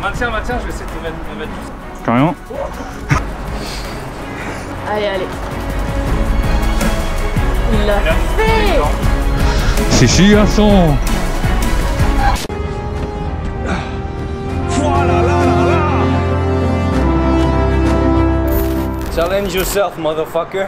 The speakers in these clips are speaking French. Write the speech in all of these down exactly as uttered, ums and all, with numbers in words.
Maintiens, maintiens, je vais essayer de me mettre, me mettre juste. Carrément. Allez, allez. Il l'a fait. C'est si garçon. Challenge yourself, motherfucker.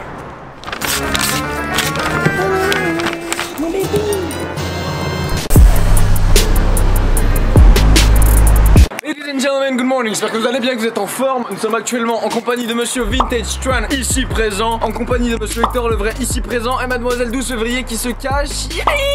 Ladies and gentlemen, good morning, j'espère que vous allez bien, que vous êtes en forme. Nous sommes actuellement en compagnie de monsieur Vintage Tran, ici présent, en compagnie de monsieur Hector le vrai, ici présent, et mademoiselle douze février qui se cache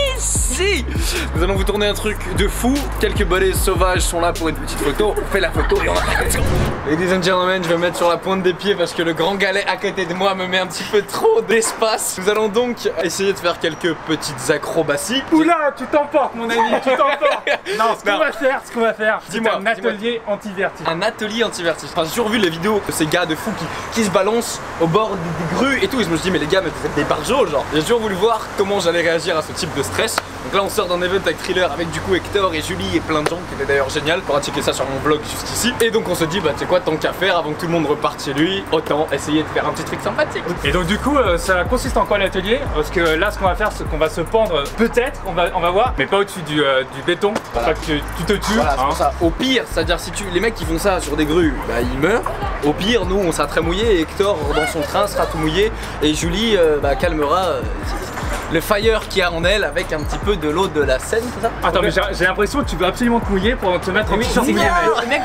ici. Nous allons vous tourner un truc de fou. Quelques balais sauvages sont là pour une petite photo. On fait la photo et on va faire. Ladies and gentlemen, je vais me mettre sur la pointe des pieds parce que le grand galet à côté de moi me met un petit peu trop d'espace. Nous allons donc essayer de faire quelques petites acrobaties. Oula, tu t'emportes mon ami, tu t'emportes. Non, ce qu'on va faire, ce qu'on va faire, dis-moi, un atelier anti-vertige. Un atelier anti-vertige. Enfin, j'ai toujours vu les vidéos de ces gars de fous qui, qui se balancent au bord des, des grues et tout. Et je me suis dit, mais les gars, mais vous êtes des barjots, genre. J'ai toujours voulu voir comment j'allais réagir à ce type de stress. Donc là, on sort d'un event avec Thriller, avec du coup Hector et Julie et plein de gens qui étaient d'ailleurs génial. On va checker ça sur mon vlog jusqu'ici. Et donc, on se dit, bah, tu sais quoi, tant qu'à faire, avant que tout le monde reparte chez lui, autant essayer de faire un petit truc sympathique. Et donc, du coup, euh, ça consiste en quoi l'atelier? Parce que là, ce qu'on va faire, c'est qu'on va se pendre, peut-être, on va, on va voir, mais pas au-dessus du, euh, du béton. Pour pas que tu, tu te tues. Voilà, hein. c'est pour ça. Au pire, c'est-à-dire si tu les mecs qui font ça sur des grues, bah ils meurent. Au pire, nous on sera très mouillés et Hector dans son train sera tout mouillé et Julie euh, bah, calmera euh, le fire qu'il y a en elle avec un petit peu de l'eau de la Seine, c'est ça? Attends, mais j'ai l'impression que tu veux absolument te mouiller pour te mettre en t-shirt mouillé, mec. Le mec,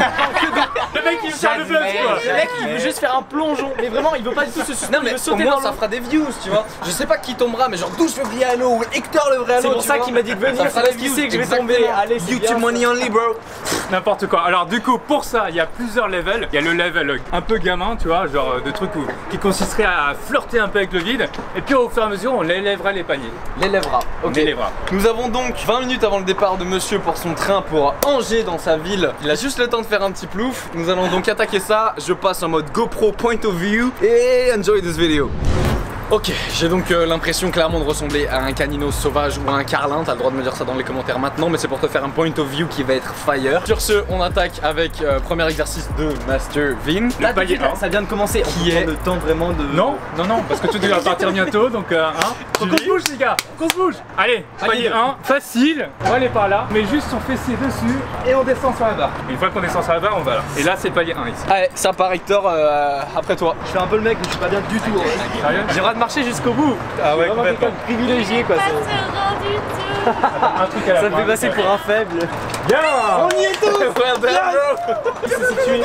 Le mec il veut faire le buzz, quoi. Le mec il veut juste faire un plongeon, mais vraiment il veut pas du tout se suspendre, il veut sauter dans l'eau. Ça fera des views, tu vois. Je sais pas qui tombera, mais genre douze février à l'eau ou Hector le vrai à l'eau. C'est pour ça qu'il m'a dit de venir, ça parce qu'il sait que je vais tomber. Allez, YouTube money only, bro. N'importe quoi. Alors du coup, pour ça, il y a plusieurs levels. Il y a le level un peu gamin, tu vois, genre de trucs où, qui consisterait à flirter un peu avec le vide. Et puis au fur et à mesure, on élèvera les paniers. L'élèvera. On Ok. élèvera. Nous avons donc vingt minutes avant le départ de monsieur pour son train pour Angers dans sa ville. Il a juste le temps de faire un petit plouf. Nous allons donc attaquer ça. Je passe en mode GoPro point of view et enjoy this video. Ok, j'ai donc euh, l'impression clairement de ressembler à un canino sauvage ou à un carlin. T'as le droit de me dire ça dans les commentaires maintenant, mais c'est pour te faire un point of view qui va être fire. Sur ce, on attaque avec euh, premier exercice de Master Vin. Le palier un. Ça vient de commencer. Qui est le temps vraiment de. Non, non, non, parce que tout va partir bientôt, donc euh, hein. Faut qu'on se bouge les gars, qu'on se bouge. Allez, palier un, facile. On va aller par là, mais juste son fessier dessus et on descend sur la barre. Une fois qu'on descend sur la barre, on va là. Et là c'est palier un ici. Allez, ça part Hector, euh, après toi. Je fais un peu le mec, mais je suis pas bien du tout. Sérieux? J'ai le droit de marcher jusqu'au bout. Ah ouais, Vraiment quelqu'un de privilégié quoi. Pas serein du tout. Un truc à la Ça me fin. fait passer pour un faible. Bien. On y est tous. Well done, bro. C'est situé.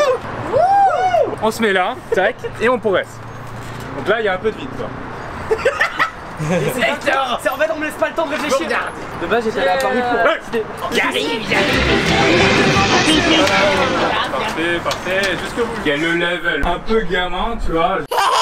On se met là, tac, et on progresse. Donc là il y a un peu de vide quoi. C'est en fait on me laisse pas le temps de réfléchir. De base j'étais allé à Paris pour. J'arrive, j'arrive. Parfait, parfait, jusqu'au bout. Il y a le level un peu gamin, tu vois.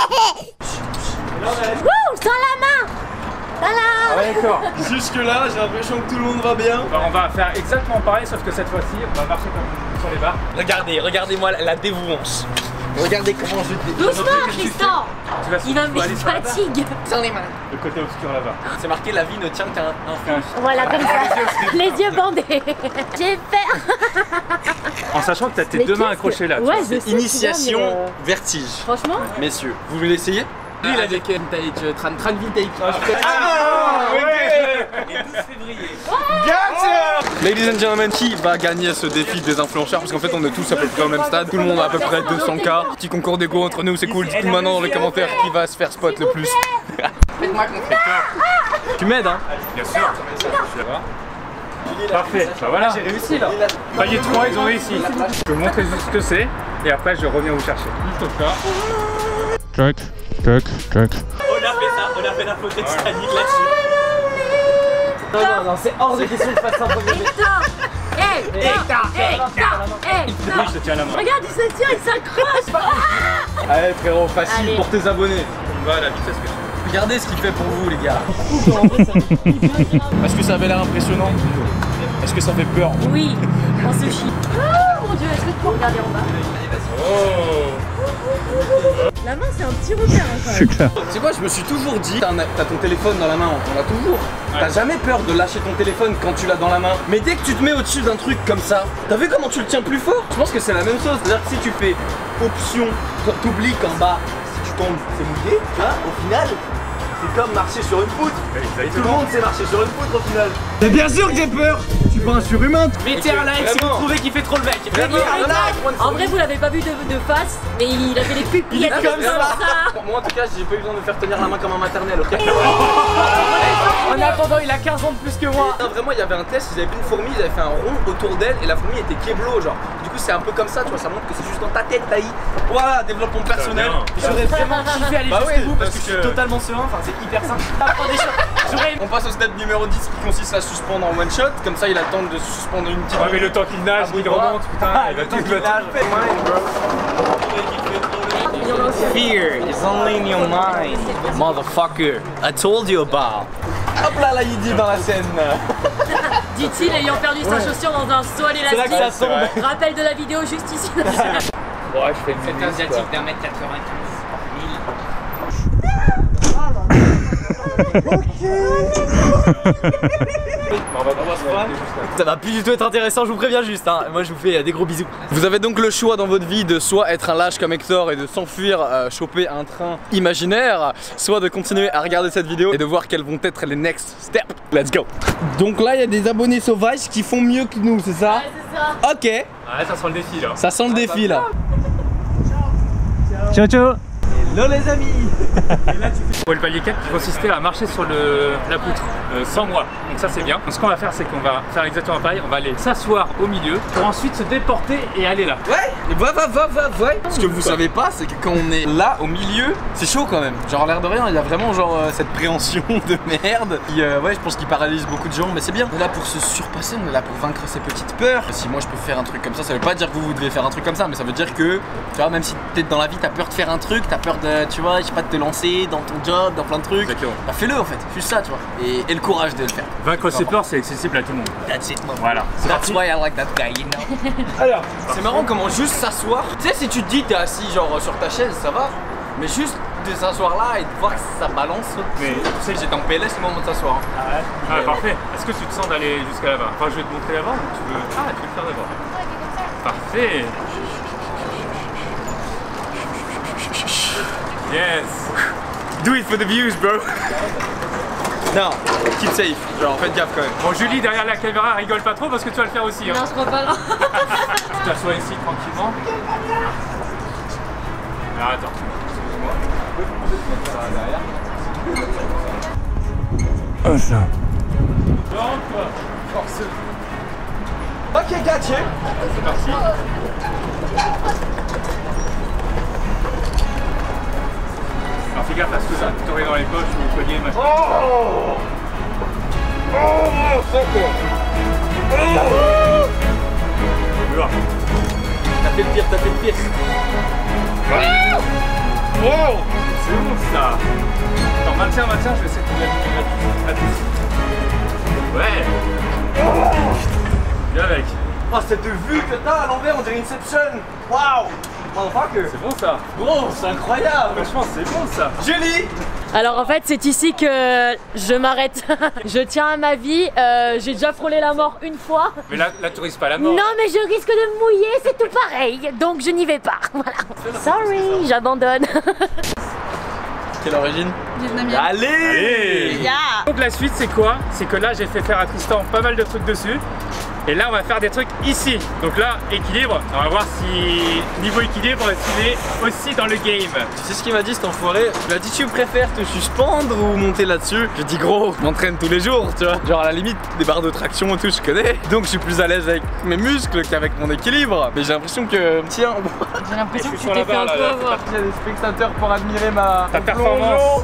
Wouh, sans la main. Voilà. Ah ouais, d'accord. Jusque là, j'ai l'impression que tout le monde va bien. Alors, on va faire exactement pareil, sauf que cette fois-ci, on va marcher comme sur les barres. Regardez, regardez-moi la, la dévouance. Regardez comment je dé... Doucement, Tristan. Tu vas Il va faut aller me sur la barre. fatigue. Sans les mains. Le côté obscur là-bas. C'est marqué la vie ne tient qu'à un, un fil. Voilà, comme ça. Les yeux bandés. J'ai fait. En sachant que t'as tes Mais deux mains qu'est-ce accrochées que- là. tu Ouais, vois. je sais, tu Initiation, vois, mais, euh, vertige. Franchement. Messieurs, vous voulez l'essayer? Lui il a des vintage, tran tran vintage. Ah, ok. Et douze février. Gotcha. Ladies and gentlemen, qui va gagner ce défi des influenceurs? Parce qu'en fait on est tous à peu près au même stade. Tout le monde a à peu près deux cents K. Petit concours d'ego entre nous, c'est cool. Dites-nous maintenant dans les commentaires qui va se faire spot le plus. Faites-moi confiance. Tu m'aides hein? Bien sûr. Je suis là-bas. Parfait, bah voilà. J'ai réussi là. Palier trois, ils ont réussi. Je peux vous montrer juste ce que c'est et après je reviens vous chercher. Juste au cas. Check, check, check. On a fait ça, on a fait la photo de Titanic là-dessus. Non, non, non, c'est hors de question que je fasse un premier jet. Hector. Hector. Hector. Oui, Hector. je te tiens la main. Regarde, il se tire, il s'accroche. Allez frérot, facile Allez. pour tes abonnés. On va à la vitesse que tu veux. Regardez ce qu'il fait pour vous les gars. Est-ce que ça avait l'air impressionnant? Est-ce que ça fait peur? Oui, on se chie. Oh mon dieu, est-ce que Regardez en bas. Oh. La main, c'est un petit repère hein, quand C'est même. clair. C'est quoi, je me suis toujours dit, t'as t'as ton téléphone dans la main, on l'a toujours. Ouais. T'as jamais peur de lâcher ton téléphone quand tu l'as dans la main. Mais dès que tu te mets au-dessus d'un truc comme ça, t'as vu comment tu le tiens plus fort? Je pense que c'est la même chose. C'est-à-dire que si tu fais option, t'oublies qu'en bas, si tu tombes, c'est mouillé, tu vois, au final, c'est comme marcher sur une poutre. Et tout le monde sait marcher sur une poutre au final. Mais bien sûr que j'ai peur! Je suis pas un surhumain! Mettez un like si vous trouvez qu'il fait trop le mec. Vraiment, Mais un like. En vrai, vous l'avez pas vu de, de face, mais il avait les pupilles. Il est comme comme ça. ça. Moi en tout cas, j'ai pas eu besoin de faire tenir la main comme un maternel, ok? En attendant, il a quinze ans de plus que moi. Non, vraiment, il y avait un test, ils avaient vu une fourmi, ils avaient fait un rond autour d'elle et la fourmi était kéblo, genre. Du coup, c'est un peu comme ça, tu vois, ça montre que c'est juste dans ta tête, taï. Voilà, développement personnel. J'aurais vraiment kiffé aller Bah jusqu'au ouais, bout parce parce que je suis que- totalement serein, enfin c'est hyper simple. Apprends des choses. J'aurais On passe au step numéro dix qui consiste à suspendre en one shot, comme ça il a le temps de suspendre une petite. Ouais, mais le temps qu'il nage, Ah, qu'il bon, remonte, putain, il va le temps tout qu'il le nage. Fear is only in your mind, motherfucker. I told you about. Hop là, là, il dit dans la scène. Dit-il ayant perdu sa chaussure dans un saut à C'est là que ça l'élastique. tombe. Rappel de la vidéo juste ici. Ouais, je fais une C'est minute, asiatique d'un mètre quatre-vingt-quinze. On va commencer Ça va plus du tout être intéressant, je vous préviens juste. Hein. Moi je vous fais des gros bisous. Vous avez donc le choix dans votre vie de soit être un lâche comme Hector et de s'enfuir, euh, choper un train imaginaire, soit de continuer à regarder cette vidéo et de voir quels vont être les next steps. Let's go. Donc là, il y a des abonnés sauvages qui font mieux que nous, c'est ça? Ouais, c'est ça. Ok, Ouais, ça sent le défi là. ça sent le défi là. Ciao, ciao. Hello les amis. Pour le palier quatre qui consistait à marcher sur le, la poutre euh, sans moi. Donc ça c'est bien. Donc ce qu'on va faire c'est qu'on va faire exactement pareil. On va aller s'asseoir au milieu pour ensuite se déporter et aller là. Ouais, va, va, va, va, va. Ce que vous savez pas, c'est que quand on est là au milieu, c'est chaud quand même. Genre, l'air de rien, il y a vraiment genre euh, cette préhension de merde qui, euh, ouais, je pense qu'il paralyse beaucoup de gens, mais c'est bien. On est là pour se surpasser, on est là pour vaincre ses petites peurs. Si moi je peux faire un truc comme ça, ça veut pas dire que vous, vous devez faire un truc comme ça, mais ça veut dire que, tu vois, même si peut-être dans la vie t'as peur de faire un truc, t'as peur de, tu vois, je sais pas, de te lancer dans ton job, dans plein de trucs. Exactement. Bah fais-le en fait, juste ça, tu vois. Et, et le courage de le faire. Vaincre ses peurs c'est accessible à tout le monde. That's it, man. Voilà. C'est That's parti. why I like that guy, you know. Alors, C'est marrant comment juste s'asseoir. Tu sais, si tu te dis t'es assis genre sur ta chaise, ça va. Mais juste de s'asseoir là et de voir que ça balance. Mais- tu sais que j'étais en P L S au moment de s'asseoir. hein. ah ouais. Ah, parfait. Est-ce que tu te sens d'aller jusqu'à là-bas? Enfin, je vais te montrer là-bas ou tu veux. Ah, tu veux le faire d'abord. Parfait. Yes. Do it for the views, bro. Non, keep safe. Genre faites gaffe quand même. Bon, Julie derrière la caméra rigole pas trop parce que tu vas le faire aussi. Hein. Non, je crois pas là. Tu t'assois ici tranquillement. Alors attends, excuse-moi. Oh, ça. Donc, force. Ok, gotcha. C'est parti. Alors fais gaffe à ce que ça t'aurait dans les poches ou au collier, machin. Oh Oh c'est quoi Oula. T'as fait le pire, t'as fait le pire. Oh, c'est bon ça. Attends, maintiens, maintiens, je vais essayer de te mettre la touche. Ouais. Viens avec. Oh, cette vue que t'as à l'envers, on dirait Inception. Waouh. Motherfucker. C'est bon ça. Gros, c'est incroyable. Franchement, c'est bon ça. Julie. Alors en fait, c'est ici que je m'arrête. Je tiens à ma vie. Euh, J'ai déjà frôlé la mort une fois. Mais là, là tu risques pas la mort. Non, mais je risque de me mouiller, c'est tout pareil. Donc je n'y vais pas. Voilà. Sorry, j'abandonne. Quelle origine? Vietnamien. Allez, Allez. Yeah. Donc la suite c'est quoi? C'est que là j'ai fait faire à Tristan pas mal de trucs dessus. Et là on va faire des trucs ici. Donc là, équilibre. On va voir si niveau équilibre, s'il est aussi dans le game. Tu sais ce qu'il m'a dit cet enfoiré? Il m'a dit tu préfères te suspendre ou monter là-dessus? J'ai dit gros, je m'entraîne tous les jours, tu vois. Genre à la limite, des barres de traction et tout, je connais. Donc je suis plus à l'aise avec mes muscles qu'avec mon équilibre. Mais j'ai l'impression que, tiens, J'ai l'impression Je que suis tu sur t'es la fait barre, un là, peu là, avoir. il y a des spectateurs pour admirer ma Ta mon performance. plongeon.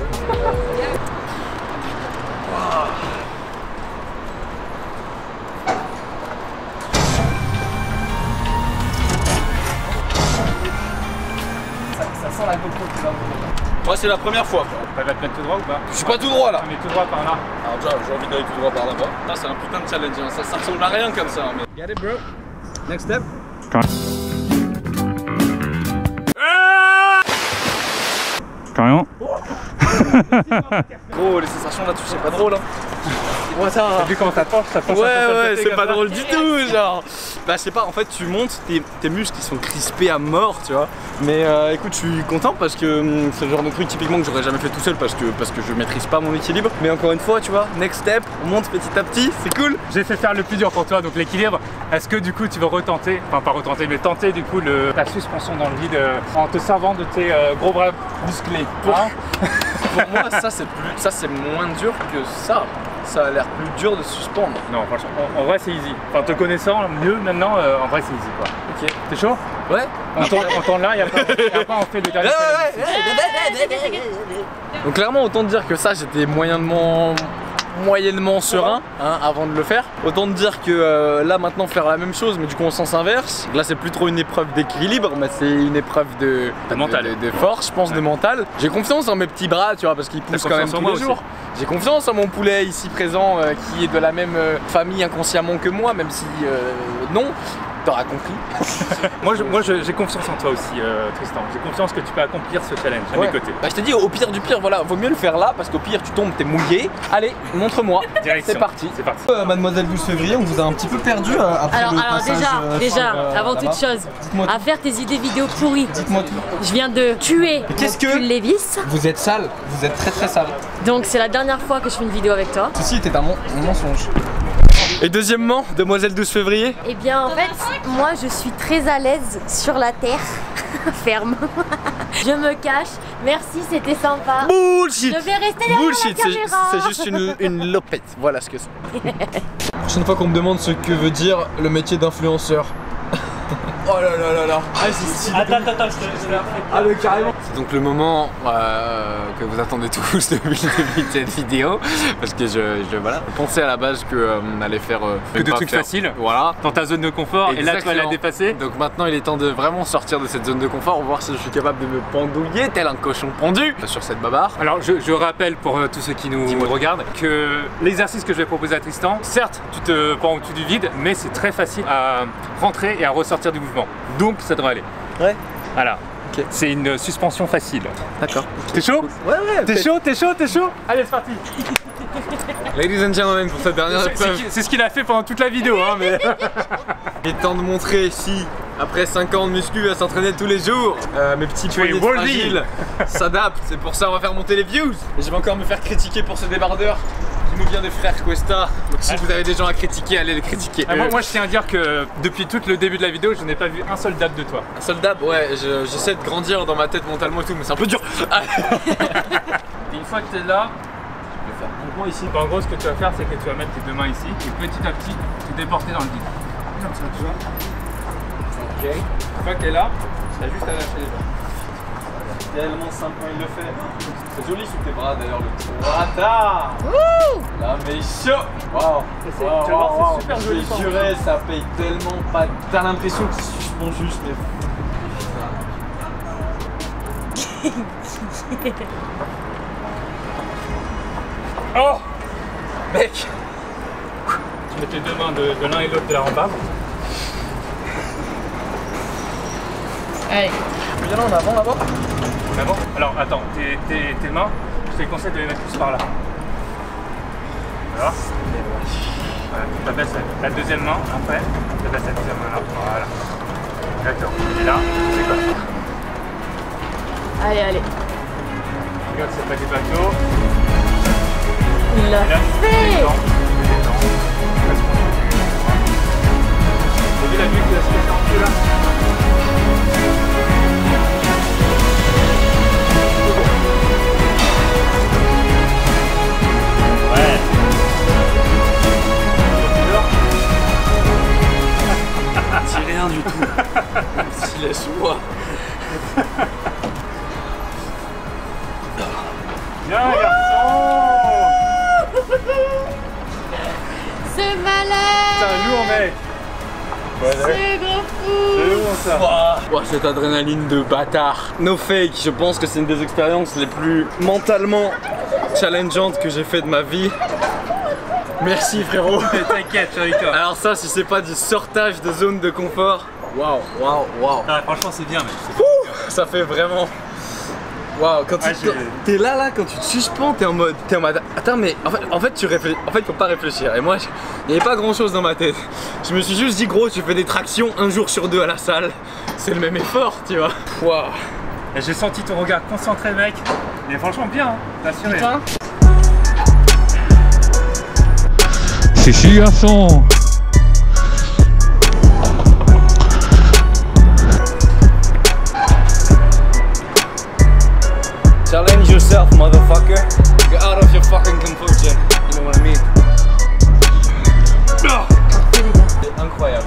Ça sent la GoPro qui va. Moi c'est la première fois. Tu vas te mettre tout droit ou pas? Je suis pas tout droit là. Tu mets tout droit par là. Alors déjà j'ai envie d'aller tout droit par là-bas. Là c'est un putain de challenge, hein. ça, ça ressemble à rien comme ça. Mais... Get it bro. Next step. Quand- carrément. Gros, les sensations là-dessus, c'est pas drôle. Hein. Ouais, ça. T'as vu comment ça penche, ça penche. Ouais, ouais, c'est pas drôle du tout, genre. Bah, je sais pas, en fait, tu montes, tes, tes muscles ils sont crispés à mort, tu vois. Mais euh, écoute, je suis content parce que hum, c'est le genre de truc typiquement que j'aurais jamais fait tout seul parce que, parce que je maîtrise pas mon équilibre. Mais encore une fois, tu vois, next step, on monte petit à petit, c'est cool. J'ai fait faire le plus dur pour toi, donc l'équilibre. Est-ce que du coup tu veux retenter, enfin pas retenter, mais tenter du coup le, la suspension dans le vide euh, en te servant de tes euh, gros bras musclés hein? Pour moi, ça c'est plus, ça c'est moins dur que ça. Ça a l'air plus dur de suspendre. Non, franchement, en, en vrai c'est easy. Enfin, te connaissant mieux maintenant, euh, en vrai c'est easy quoi. Ok. T'es chaud? Ouais. On tourne, on tourne là, il n'y a, a pas en fait de dernier. Ouais, ouais, ouais. Donc clairement, autant te dire que ça, j'étais moyennement, moyennement serein hein, avant de le faire. Autant te dire que euh, là maintenant faire la même chose, mais du coup en sens inverse. Là, c'est plus trop une épreuve d'équilibre, mais c'est une épreuve de, de mental, de, de, de force, je pense, ouais. de mental. J'ai confiance en mes petits bras, tu vois, parce qu'ils poussent quand même tous les jours. J'ai confiance en mon poulet ici présent, euh, qui est de la même euh, famille inconsciemment que moi, même si euh, non. T'auras compris. Moi, je, moi j'ai confiance en toi aussi, euh, Tristan. J'ai confiance que tu peux accomplir ce challenge à ouais. mes côtés. Bah, je t'ai dit, au pire du pire, voilà, vaut mieux le faire là parce qu'au pire, tu tombes, t'es mouillé. Allez, montre-moi. C'est parti. C'est parti. Euh, Mademoiselle douze février, on vous a un petit peu perdu euh, après alors, le alors passage, déjà, euh, déjà, euh, avant toute chose, à faire tes idées vidéo pourries. Dites-moi tout. Je viens de tuer Qu'est-ce que Lévis. Vous êtes sale, vous êtes très très sale. Donc c'est la dernière fois que je fais une vidéo avec toi. Ceci était un, mon un mensonge. Et deuxièmement, demoiselle douze février. Eh bien en fait, moi je suis très à l'aise sur la terre, ferme. Je me cache, merci, c'était sympa. Bullshit. Je vais rester derrière Bullshit, la caméra. c'est juste une, une lopette, voilà ce que c'est. Prochaine fois qu'on me demande ce que veut dire le métier d'influenceur. Oh là là là là. Ah, c'est stylé. Attends, attends, attends, je te je te la refais. Ah mais carrément. C'est donc le moment euh, que vous attendez tous depuis le début de cette vidéo. Parce que je, je voilà, pensais à la base qu'on euh, allait faire euh, que de trucs faire, faciles. Voilà. Dans ta zone de confort. Exactement. Et là tu vas la dépasser. Donc maintenant il est temps de vraiment sortir de cette zone de confort. Voir si je suis capable de me pendouiller tel un cochon pendu sur cette babarre. Alors je, je rappelle pour euh, tous ceux qui nous regardent que l'exercice que je vais proposer à Tristan, certes tu te pends au-dessus du vide, mais c'est très facile à rentrer et à ressortir du mouvement. Donc ça devrait aller. Ouais. Voilà. Okay. C'est une suspension facile. D'accord. T'es chaud? Ouais ouais. T'es chaud? T'es chaud? T'es chaud? Allez c'est parti. Ladies and gentlemen, pour cette dernière épreuve. C'est ce qu'il a fait pendant toute la vidéo hein, mais... Il est temps de montrer si après cinq ans de muscu à s'entraîner tous les jours, euh, mes petits poignets fragiles s'adaptent. C'est pour ça on va faire monter les views. Et je vais encore me faire critiquer pour ce débardeur qui nous vient des frères Cuesta. Donc si vous avez des gens à critiquer, allez les critiquer. Ah, moi, moi je tiens à dire que depuis tout le début de la vidéo, je n'ai pas vu un seul dab de toi. Un seul dab? Ouais, j'essaie de grandir dans ma tête mentalement et tout, mais c'est un peu dur. Et une fois que tu es là, je vais faire un point ici. En gros, ce que tu vas faire, c'est que tu vas mettre tes deux mains ici et petit à petit, te déporter dans le vide. Comme ça, tu vois. Ok. Une fois que tu es là, tu as juste à lâcher les bras. Tellement simple quand il le fait. C'est joli sous tes bras d'ailleurs le Trata. Là mais chaud. Waouh. Tu vas voir, c'est super joli. Je jurais, ça paye tellement pas. T'as l'impression qu'il suspend juste mais. Oh mec. Tu mets tes deux mains de, de l'un et l'autre de la rambarde. Allez. Viens là en avant là-bas. En avant. Alors attends, tes, tes, tes mains, je te conseille de les mettre plus par là. Voilà. Voilà, tu abaisses la deuxième main après, tu abaisses la deuxième main là. Voilà. D'accord. Et là, c'est quoi? Allez, allez. Regarde, c'est pas des bateaux. Il l'a fait. T'as vu la vue qui a se fait en dessous là? Ouais. C'est rien du tout. Si laisse-moi. Bien garçon. C'est malade. Putain, lourd mec. C'est gros fou. C'est lourd ça. Wow. Wow, cette adrénaline de bâtard. No fake, je pense que c'est une des expériences les plus mentalement challengeantes que j'ai fait de ma vie. Merci frérot. T'inquiète, je rigole. Alors ça, si c'est pas du sortage de zone de confort, waouh, waouh, waouh. Ah, franchement c'est bien mec. Ça fait vraiment Waouh, quand Ah, tu t'es là, là, quand tu te suspends, t'es en mode. T'es en mode. Attends, mais en fait, en fait, tu réfléchis. En fait, faut pas réfléchir. Et moi, il n'y avait pas grand chose dans ma tête. Je me suis juste dit, gros, tu fais des tractions un jour sur deux à la salle. C'est le même effort, tu vois. Waouh. J'ai senti ton regard concentré, mec. Mais franchement, bien, hein. T'as assuré. Putain. C'est si, garçon. Challenge yourself, motherfucker. Get out of your fucking composure. You know what I mean? C'est incroyable.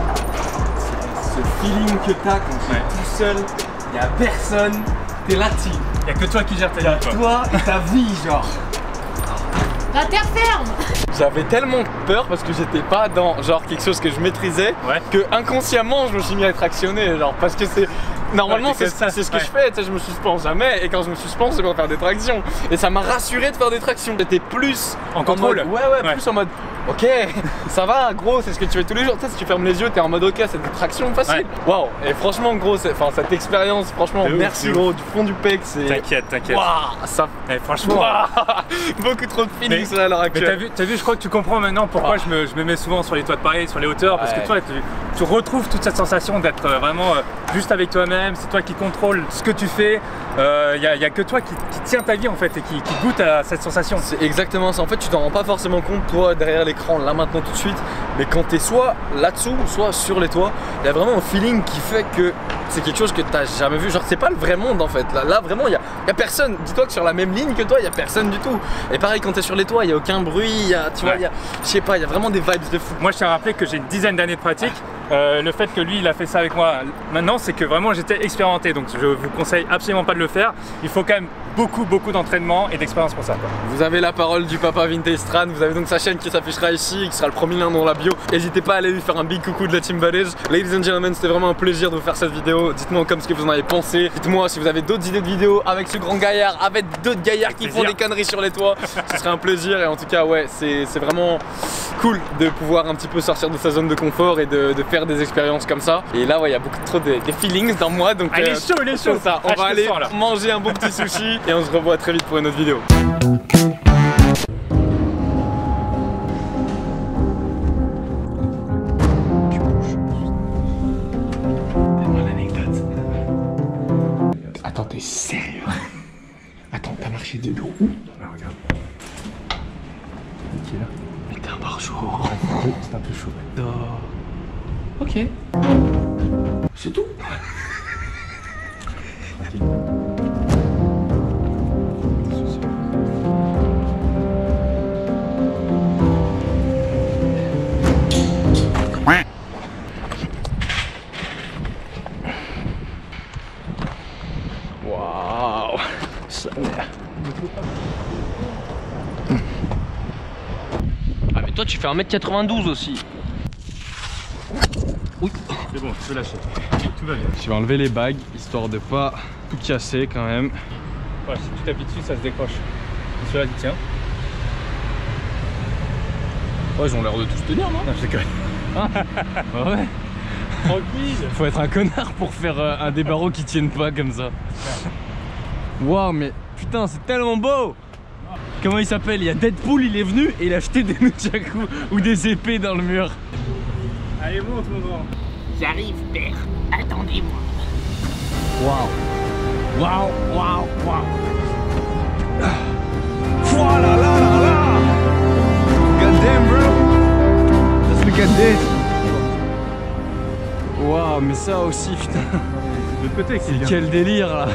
Ce feeling que t'as quand tu es Ouais. tout seul, y a personne, t'es là-dessus. Y'a que toi qui gère ta Y a vie, toi. toi et ta vie, genre. La terre ferme. J'avais tellement peur parce que j'étais pas dans genre quelque chose que je maîtrisais, Ouais. que inconsciemment je me suis mis à tractionner, genre parce que c'est normalement Ouais, c'est c'est ça, c'est ce que ouais. je fais, tu sais, je me suspends jamais et quand je me suspends c'est pour faire des tractions et ça m'a rassuré de faire des tractions. J'étais plus En contrôle. mode, ouais, ouais Ouais. plus en mode ok ça va gros, c'est ce que tu fais tous les jours, tu sais, si tu fermes les yeux t'es en mode ok c'est des tractions faciles. Waouh, et franchement gros c'est enfin cette expérience franchement De ouf, merci de gros du fond du pec, c'est T'inquiète, t'inquiète. waouh ça Eh, franchement. waouh beaucoup trop de feelings Mais- là à l'heure Mais actuelle. t'as vu, t'as vu, je crois que tu comprends maintenant pourquoi Ah. je, me, je me mets souvent sur les toits de Paris, sur les hauteurs, parce Ouais. que toi, tu, tu retrouves toute cette sensation d'être euh, vraiment euh, juste avec toi-même, c'est toi qui contrôle ce que tu fais, il euh, n'y a, y a que toi qui, qui tiens ta vie en fait et qui, qui goûte à cette sensation. C'est exactement ça. En fait, tu t'en rends pas forcément compte, toi, derrière l'écran, là maintenant, tout de suite. Mais quand t'es soit là-dessous, soit sur les toits, il y a vraiment un feeling qui fait que c'est quelque chose que t'as jamais vu. Genre, c'est pas le vrai monde en fait. Là, là vraiment, il y a, y a personne. Dis-toi que sur la même ligne que toi, il y a personne du tout. Et pareil, quand t'es sur les toits, il y a aucun bruit. Y a, tu vois, Ouais. il y a, je sais pas, il y a vraiment des vibes de fou. Moi, je tiens à rappeler que j'ai une dizaine d'années de pratique. Euh, le fait que lui, il a fait ça avec moi maintenant, c'est que vraiment j'étais expérimenté. Donc, je vous conseille absolument pas de le faire. Il faut quand même beaucoup, beaucoup d'entraînement et d'expérience pour ça, quoi. Vous avez la parole du papa Vintage Tran, vous avez donc sa chaîne qui s'affichera ici, qui sera le premier lien dans la bio. N'hésitez pas à aller lui faire un big coucou de la team Valège. Ladies and gentlemen, c'était vraiment un plaisir de vous faire cette vidéo. Dites-moi comme ce que vous en avez pensé. Dites-moi si vous avez d'autres idées de vidéos avec ce grand gaillard, avec d'autres gaillards qui font plaisir. des conneries sur les toits. Ce serait un plaisir et en tout cas ouais, c'est vraiment cool de pouvoir un petit peu sortir de sa zone de confort et de, de faire des expériences comme ça. Et là ouais, il y a beaucoup trop de, des feelings dans moi donc Ah, il est chaud, il est chaud. ça. On Ah, je va te aller sens, là. manger un bon petit sushi et on se revoit très vite pour une autre vidéo. Attends, t'es sérieux? Attends, t'as marché de l'eau où? Ah, regarde. Mais t'es un barjot. C'est un peu chaud. Ok. C'est tout? Waouh, ça merde. Ah mais toi tu fais un mètre quatre-vingt-douze aussi. C'est bon, tu peux lâcher. Tout va bien. Je vais enlever les bagues histoire de pas tout casser quand même. Ouais, si tu t'appuies dessus, ça se décroche. Celui-là, il tient. Ouais, ils ont l'air de tous tenir, non? Non, je déconne. Ah ouais. Tranquille. Faut être un connard pour faire euh, un des barreaux qui tiennent pas comme ça. Waouh, mais putain, c'est tellement beau! Comment il s'appelle? Il y a Deadpool, il est venu et il a jeté des nunchaku ou des épées dans le mur. Allez, monte, mon grand. J'arrive, père. Attendez-moi. Waouh! Waouh, waouh, waouh! Voilà, là, là, là! God damn, bro! Just look at this! Waouh, mais ça aussi, putain! De l'autre côté, c'est Quel délire là!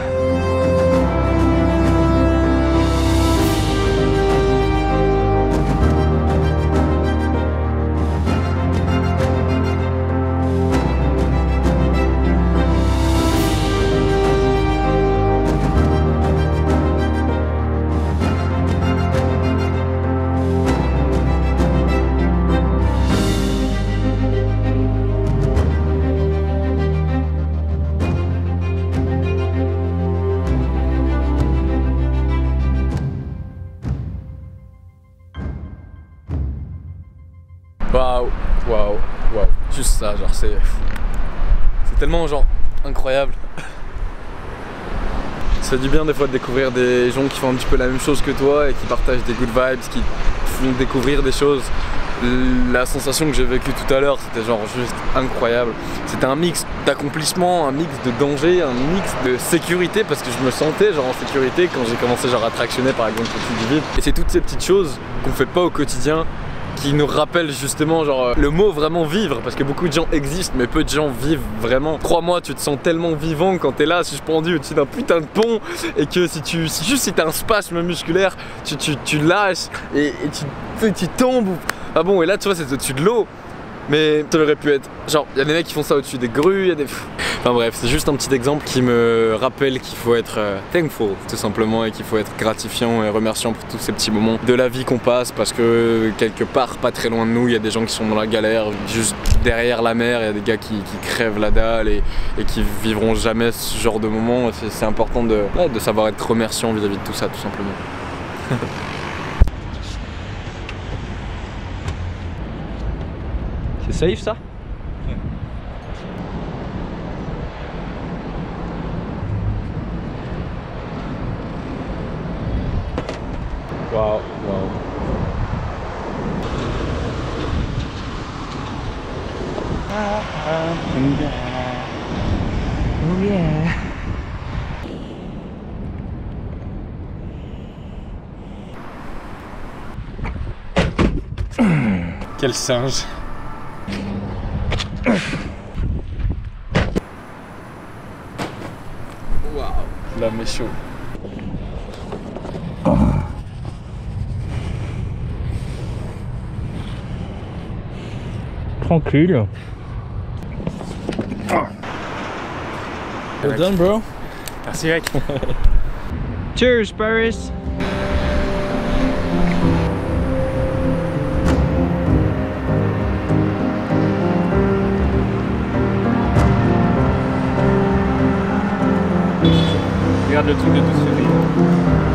Waouh, waouh, waouh. Juste ça, genre c'est. C'est tellement genre incroyable. Ça fait du bien des fois de découvrir des gens qui font un petit peu la même chose que toi et qui partagent des good vibes, qui font découvrir des choses. La sensation que j'ai vécue tout à l'heure, c'était genre juste incroyable. C'était un mix d'accomplissement, un mix de danger, un mix de sécurité parce que je me sentais genre en sécurité quand j'ai commencé genre à tractionner par exemple au-dessus du vide. Et c'est toutes ces petites choses qu'on fait pas au quotidien qui nous rappellent justement genre le mot vraiment vivre, parce que beaucoup de gens existent mais peu de gens vivent vraiment. Crois-moi, tu te sens tellement vivant quand t'es là suspendu au-dessus d'un putain de pont et que si tu si juste si t'as un spasme musculaire, tu, tu, tu lâches et, et tu, tu tombes. Ah bon, et là tu vois c'est au-dessus de l'eau, mais ça aurait pu être genre il y a des mecs qui font ça au-dessus des grues, il y a des... Enfin bref, c'est juste un petit exemple qui me rappelle qu'il faut être euh, thankful tout simplement et qu'il faut être gratifiant et remerciant pour tous ces petits moments de la vie qu'on passe, parce que quelque part pas très loin de nous il y a des gens qui sont dans la galère, juste derrière la mer il y a des gars qui, qui crèvent la dalle et, et qui vivront jamais ce genre de moment. C'est important de, ouais, de savoir être remerciant vis-à-vis de tout ça tout simplement. C'est safe ça? Wow, wow. Oh yeah. Quel singe. Waouh, Là, mais chaud. Tranquille. Well done, bro. Merci, mec. Cheers, Paris. Regarde le truc de douze février.